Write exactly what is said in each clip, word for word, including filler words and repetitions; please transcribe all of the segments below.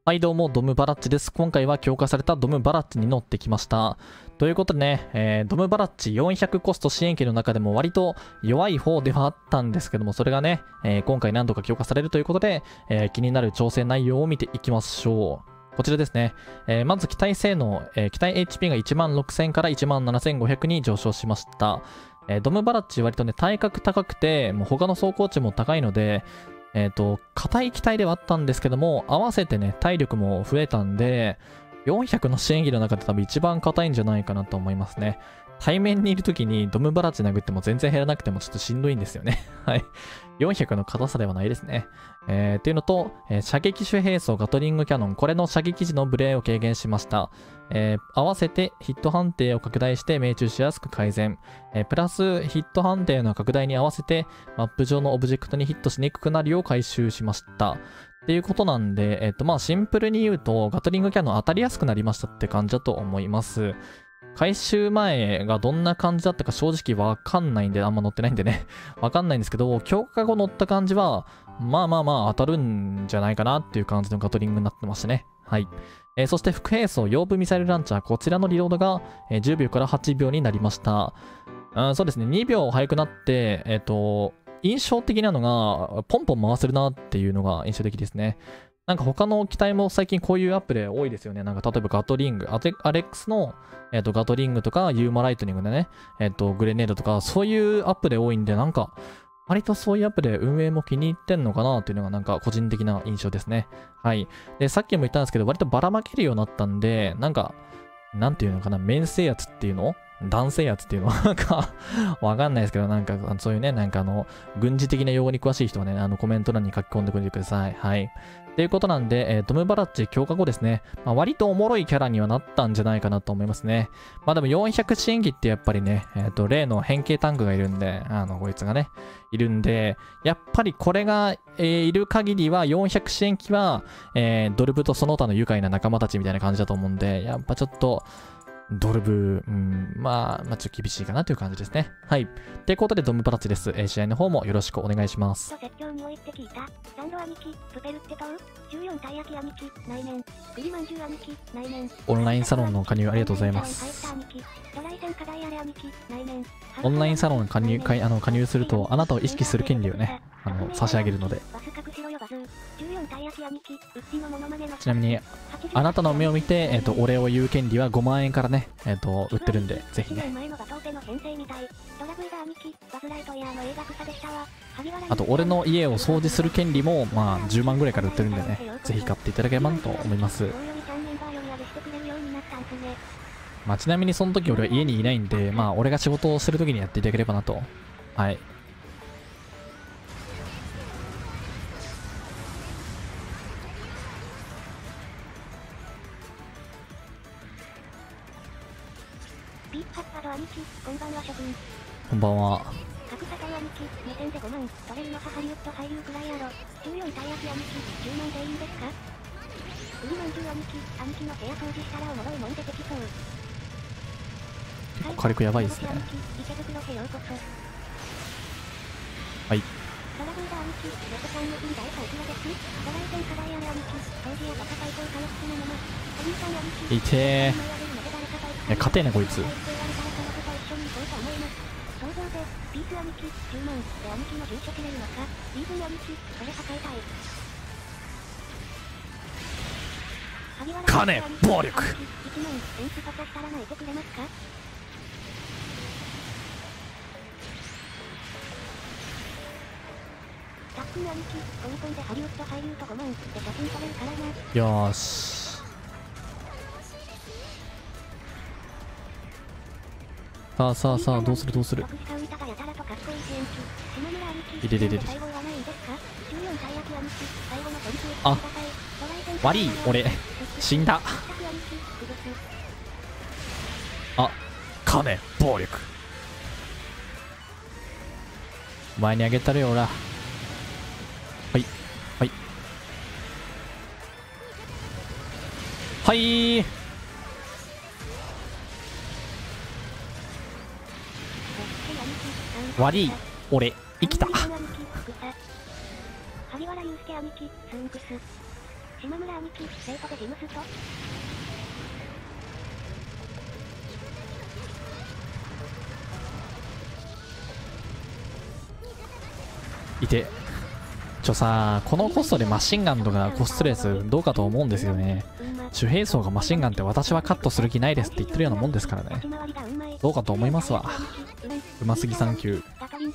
はいどうも、ドムバラッチです。今回は強化されたドムバラッチに乗ってきました。ということでね、えー、ドムバラッチよんひゃくコスト支援機の中でも割と弱い方ではあったんですけども、それがね、えー、今回何度か強化されるということで、えー、気になる調整内容を見ていきましょう。こちらですね。えー、まず機体性能、えー、機体 エイチピー がいちまんろくせんからいちまんななせんごひゃくに上昇しました。えー、ドムバラッチ割とね、体格高くて、もう他の走行値も高いので、えっと、硬い機体ではあったんですけども、合わせてね、体力も増えたんで、よんひゃくの支援機の中で多分一番硬いんじゃないかなと思いますね。対面にいる時にドムバラッチ殴っても全然減らなくてもちょっとしんどいんですよね。はい。よんひゃくの硬さではないですね。えー、っていうのと、えー、射撃手兵装ガトリングキャノン。これの射撃時のブレを軽減しました。えー、合わせてヒット判定を拡大して命中しやすく改善。えー、プラスヒット判定の拡大に合わせてマップ上のオブジェクトにヒットしにくくなるよう回収しました。っていうことなんで、えっとまあシンプルに言うとガトリングキャノン当たりやすくなりましたって感じだと思います。回収前がどんな感じだったか正直わかんないんで、あんま乗ってないんでね。わかんないんですけど、強化後乗った感じは、まあまあまあ当たるんじゃないかなっていう感じのガトリングになってましたね。はい。えー、そして副兵装、腰部ミサイルランチャー、こちらのリロードが、えー、じゅうびょうからはちびょうになりました。うん、そうですね、にびょう早くなって、えっと、印象的なのが、ポンポン回せるなっていうのが印象的ですね。なんか他の機体も最近こういうアップで多いですよね。なんか例えばガトリング、アレアレックスの、えー、とガトリングとかユーマライトニングでね、えっ、ー、とグレネードとかそういうアップで多いんで、なんか割とそういうアップで運営も気に入ってんのかなっていうのがなんか個人的な印象ですね。はい。で、さっきも言ったんですけど、割とばらまけるようになったんで、なんか、なんていうのかな、面制圧っていうの男性圧っていうのなんかわかんないですけど、なんかそういうね、なんかあの、軍事的な用語に詳しい人はね、あのコメント欄に書き込んでくれてください。はい。っていうことなんで、えー、ドムバラッチ強化後ですね、まあ、割とおもろいキャラにはなったんじゃないかなと思いますね。まあでもよんひゃく支援機ってやっぱりね、えっ、ー、と、例の変形タンクがいるんで、あの、こいつがね、いるんで、やっぱりこれが、えー、いる限りはよんひゃく支援機は、えー、ドルブとその他の愉快な仲間たちみたいな感じだと思うんで、やっぱちょっと、ドルブ、うん、まあ、まあ、ちょっと厳しいかなという感じですね。はい。ということで、ドムバラッチです。えー、試合の方もよろしくお願いします。オンラインサロンの加入ありがとうございます。オンラインサロン加入、加あの加入すると、あなたを意識する権利をね、あの差し上げるので。ちなみに、あなたの目を見て、えっと、お礼を言う権利はごまんえんからね、えっと、売ってるんで、ぜひね。あと、俺の家を掃除する権利も、まあ、じゅうまんぐらいから売ってるんでね、ぜひ買っていただければと思います。まあ、ちなみにその時俺は家にいないんで、まあ、俺が仕事をしてる時にやっていただければなと。はい。こんばんは。各世帯兄貴、にせんでごまん、取れるのはハリウッド俳優くらいやろ。じゅうよん体焼き兄貴、じゅうまんでいいんですか？売りまんじゅう兄貴、兄貴の部屋掃除したらおもろいもん出てきそう。結構火力やばいですね。池袋へようこそ。はい。ドラゴンダ兄貴、ネコちゃんの踏んだいかいくらです？ドライセン課題やれ兄貴、掃除やとか最高火力のまま。お兄さん兄貴、いてー。え、勝てえなこいつ。ピース兄貴、じゅうまんで兄貴の住所決めるのか。リーズン兄貴、それ抱えたい。金、暴力。いちまん、エンスパサしたら泣いてくれますか？タックン兄貴、コンコンでハリウッド俳優とごまんで写真撮れるからな。よーし。さあさあさあ、どうするどうする。いれれれれ。あ、悪い、俺、死んだ。あ、金、暴力。前にあげたるよ、おら。はい、はい。はい。悪い、俺、生きた。 島村兄貴、レートでジムスト。 いて。ちょさ、このコストでマシンガンとかコストレースどうかと思うんですよね。主兵装がマシンガンって私はカットする気ないですって言ってるようなもんですからね。どうかと思いますわ。うますぎサンキュー。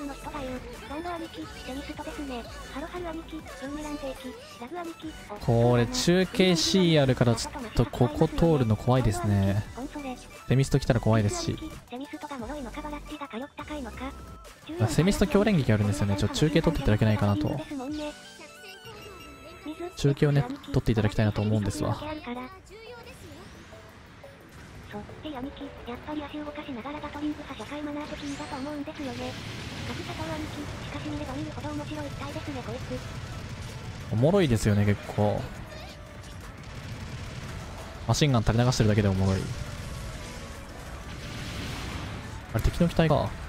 これ中継 C あるからちょっとここ通るの怖いですね。セミスト来たら怖いですし。セミスト強連撃あるんですよね。ちょっと中継取っていただけないかなと。中継をね取っていただきたいなと思うんですわ。 そう。で、兄貴、やっぱり足動かしながらガトリング派社会マナー的だと思うんですよね。格差と兄貴、しかし見れば見るほど面白い機体ですね、こいつ。 おもろいですよね、結構。マシンガン垂れ流してるだけでおもろい。あれ、敵の機体か。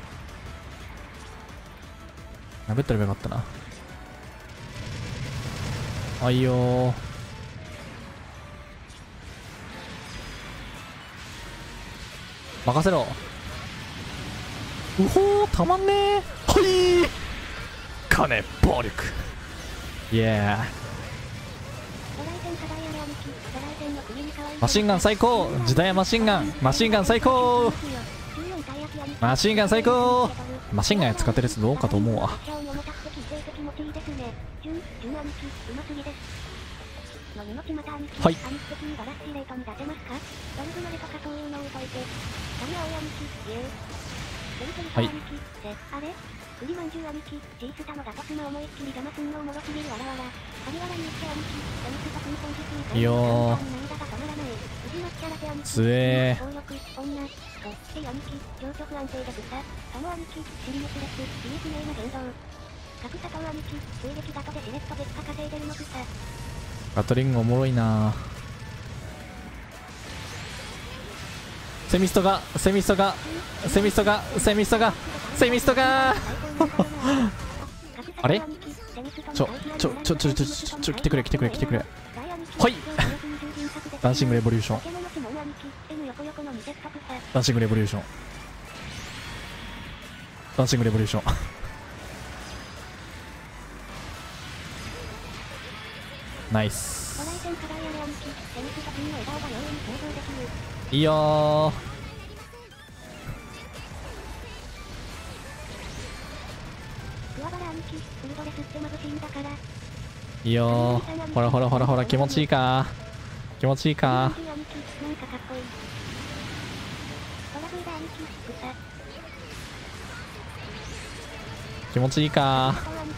殴ってればよかったな。あ、いいよー。任せろ。うほー、たまんねー。はい金暴力。イエー。マシンガン最高。時代はマシンガン。マシンガン最高。マシンガン最高。マシンガン使ってるやつどうかと思うわ。はい。はい。栗まんじゅう兄貴、G スタのガトスマ思いっきり邪魔すんのおもろすぎるわらわら。カリワラに行って兄貴、セミストピンポン実にいいよー。つえー。暴力、女、そして兄貴、情緒不安定で草。その兄貴、尻滅裂、意味不明な言動。格差と兄貴、追撃ガトでしれっと別価稼いでるの草。ガトリングおもろいな。セミストが、セミストが、セミストが、セミストが、セミストがあれちょ、ちょ、ちょ、ちょ、ちょ、ちょ、ちょ、来てくれ、来てくれ、来てくれ。はいダンシングレボリューション。ダンシングレボリューション。ダンシングレボリューション。ナイス。いいよー。いいよー。ほらほらほらほら、気持ちいいか気持ちいいか気持ちいいか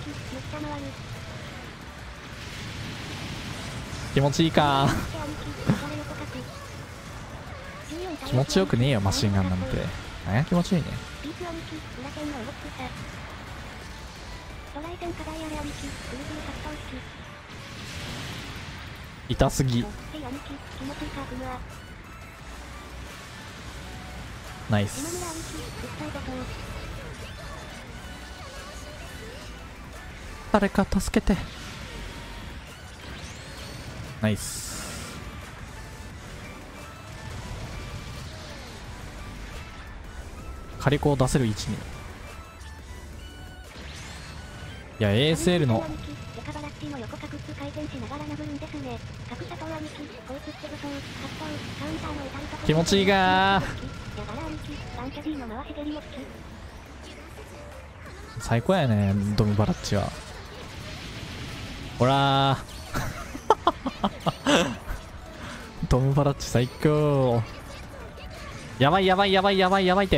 気持ちいいか気持ちよくねえよ、マシンガンなんて。あや気持ちいいね。痛すぎ。ナイス。誰か助けて。ナイス。火力を出せる位置に。いや エーエスエル の気持ちいいがー。最高やねドムバラッチは。ほらードムバラッチ最高。やばいやばいやばいやばいやばいって。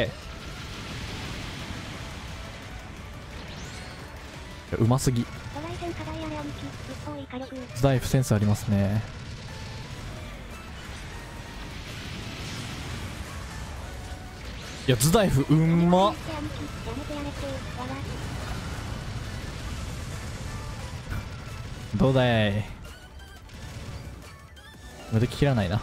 うますぎ。ズダイフセンスありますね。いやズダイフうんま。どうだい。無敵切らないな。い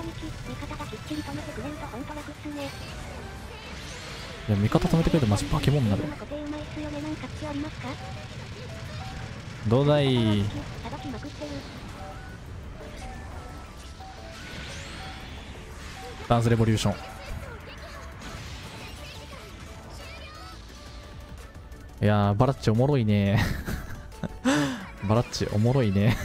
や味方止めてくれてマジ化け物になる。どうだい。 ダンスレボリューション。いやー、バラッチおもろいね。バラッチおもろいね。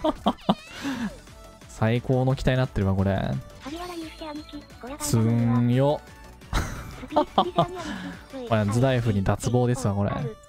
最高の機体になってるわ、これ。すんよ。これ、ズダイフに脱帽ですわ、これ。